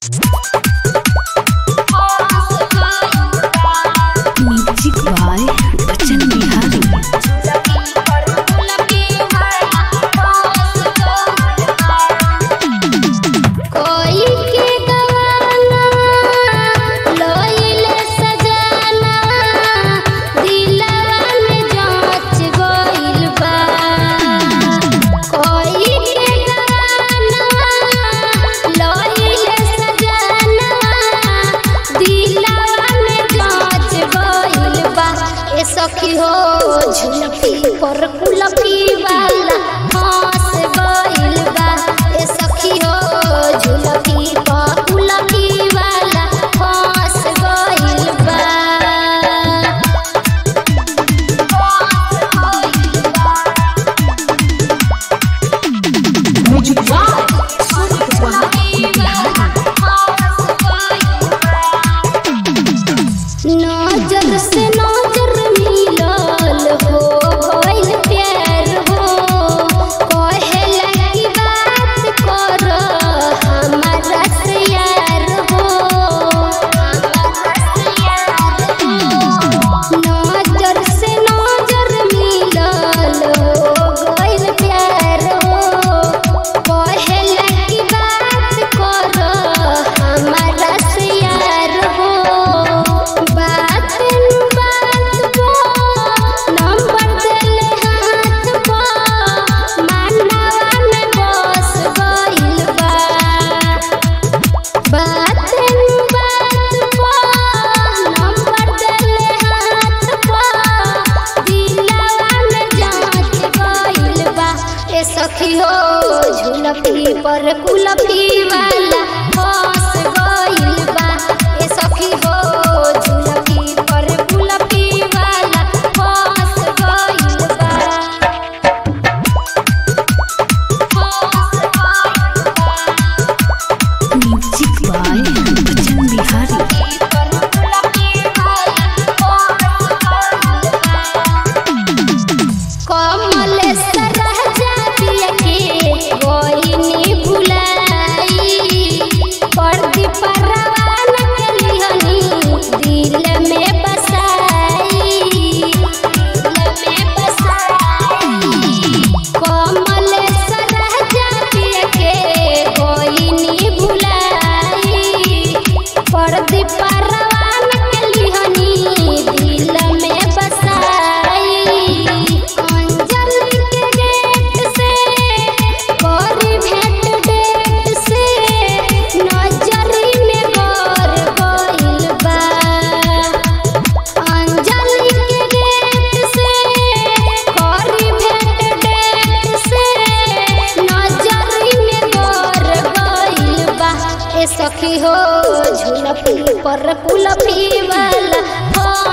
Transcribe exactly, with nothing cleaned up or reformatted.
Music by Bachchan Bihari. सखी हो झुलपी पर कुलपी वाला हंस गइल बा। ए सखी हो झुलपी पर कुलपी वाला हंस गइल बा। नजर से नजर मिलल हो गइल प्यार हो, कहेला की बात कर हमारा से यार हो। नजर से नजर मिलल हो गइल प्यार हो, कहेला की बात कर हमारा से यार हो। सखी हो झुलपी पर कुलपी वाला हंस गइल बा। ए सखी हो झुलपी पर कुलपी वाला हंस गइल बा। Music by Bachchan Bihari. सखी हो झुलपी पर कुलपी वाला